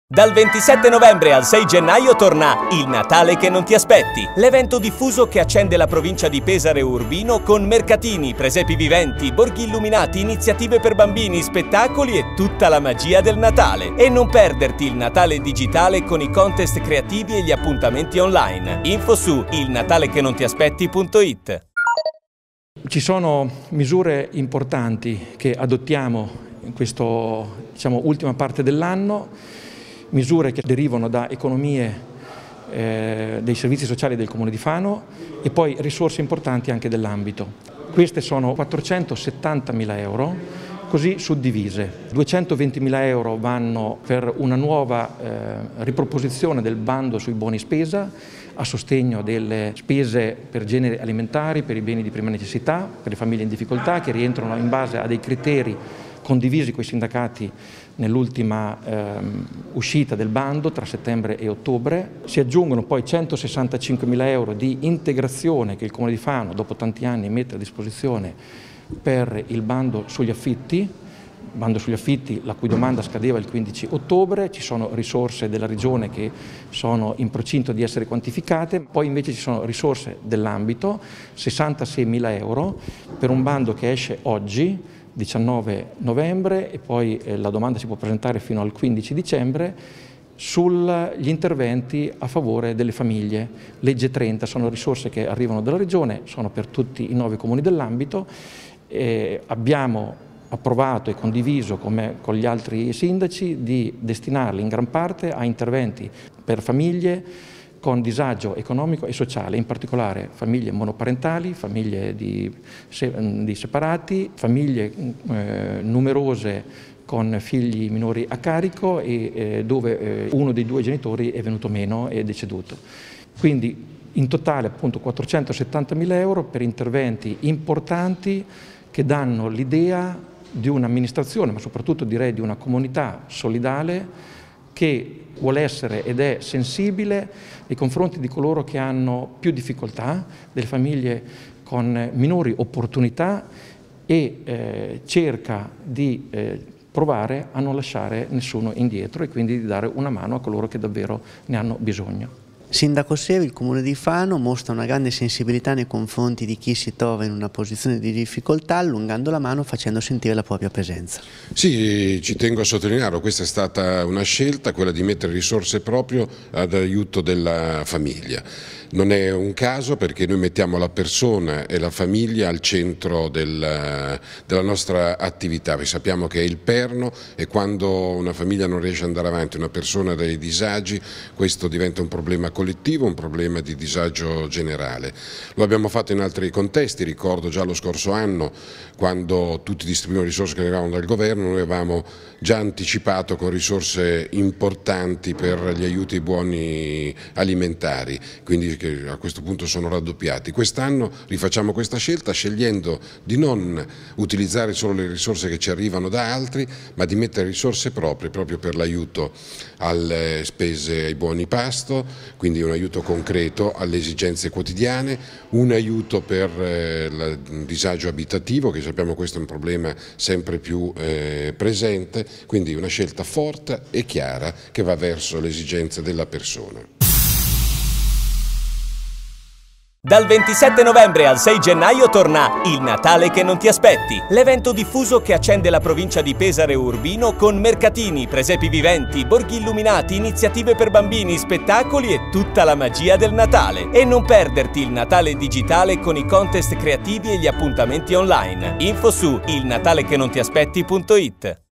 Dal 27 novembre al 6 gennaio torna Il Natale che non ti aspetti, l'evento diffuso che accende la provincia di Pesaro e Urbino con mercatini, presepi viventi, borghi illuminati, iniziative per bambini, spettacoli e tutta la magia del Natale. E non perderti il Natale digitale con i contest creativi e gli appuntamenti online. Info su ilnatalecheNonTiAspetti.it. Ci sono misure importanti che adottiamo in questa ultima parte dell'anno, misure che derivano da economie dei servizi sociali del Comune di Fano e poi risorse importanti anche dell'ambito. Queste sono 470.000 euro, così suddivise. 220.000 euro vanno per una nuova riproposizione del bando sui buoni spesa a sostegno delle spese per generi alimentari, per i beni di prima necessità, per le famiglie in difficoltà, che rientrano in base a dei criteri condivisi con i sindacati nell'ultima uscita del bando tra settembre e ottobre. Si aggiungono poi 165.000 euro di integrazione che il Comune di Fano dopo tanti anni mette a disposizione per il bando sugli affitti, la cui domanda scadeva il 15 ottobre, ci sono risorse della Regione che sono in procinto di essere quantificate, poi invece ci sono risorse dell'ambito, 66.000 euro per un bando che esce oggi, 19 novembre, e poi la domanda si può presentare fino al 15 dicembre, sugli interventi a favore delle famiglie. Legge 30 sono risorse che arrivano dalla Regione, sono per tutti i 9 comuni dell'ambito. Abbiamo approvato e condiviso con gli altri sindaci di destinarli in gran parte a interventi per famiglie con disagio economico e sociale, in particolare famiglie monoparentali, famiglie di separati, famiglie numerose con figli minori a carico e dove uno dei 2 genitori è venuto meno e è deceduto. Quindi in totale appunto 470.000 euro per interventi importanti che danno l'idea di un'amministrazione, ma soprattutto direi di una comunità solidale che vuole essere ed è sensibile nei confronti di coloro che hanno più difficoltà, delle famiglie con minori opportunità e cerca di provare a non lasciare nessuno indietro e quindi di dare una mano a coloro che davvero ne hanno bisogno. Sindaco Sevi, il Comune di Fano mostra una grande sensibilità nei confronti di chi si trova in una posizione di difficoltà, allungando la mano, facendo sentire la propria presenza. Sì, ci tengo a sottolinearlo, questa è stata una scelta, quella di mettere risorse proprio ad aiuto della famiglia. Non è un caso, perché noi mettiamo la persona e la famiglia al centro della nostra attività. Noi sappiamo che è il perno e quando una famiglia non riesce ad andare avanti, una persona ha dei disagi, questo diventa un problema collettivo, un problema di disagio generale. Lo abbiamo fatto in altri contesti, ricordo già lo scorso anno quando tutti distribuivano risorse che arrivavano dal governo, noi avevamo già anticipato con risorse importanti per gli aiuti ai buoni alimentari, quindi che a questo punto sono raddoppiati. Quest'anno rifacciamo questa scelta scegliendo di non utilizzare solo le risorse che ci arrivano da altri, ma di mettere risorse proprie proprio per l'aiuto alle spese ai buoni pasto, quindi un aiuto concreto alle esigenze quotidiane, un aiuto per il disagio abitativo, che sappiamo questo è un problema sempre più presente, quindi una scelta forte e chiara che va verso le esigenze della persona. Dal 27 novembre al 6 gennaio torna Il Natale che non ti aspetti, l'evento diffuso che accende la provincia di Pesaro e Urbino con mercatini, presepi viventi, borghi illuminati, iniziative per bambini, spettacoli e tutta la magia del Natale. E non perderti il Natale digitale con i contest creativi e gli appuntamenti online. Info su ilnatalecheNonTiAspetti.it.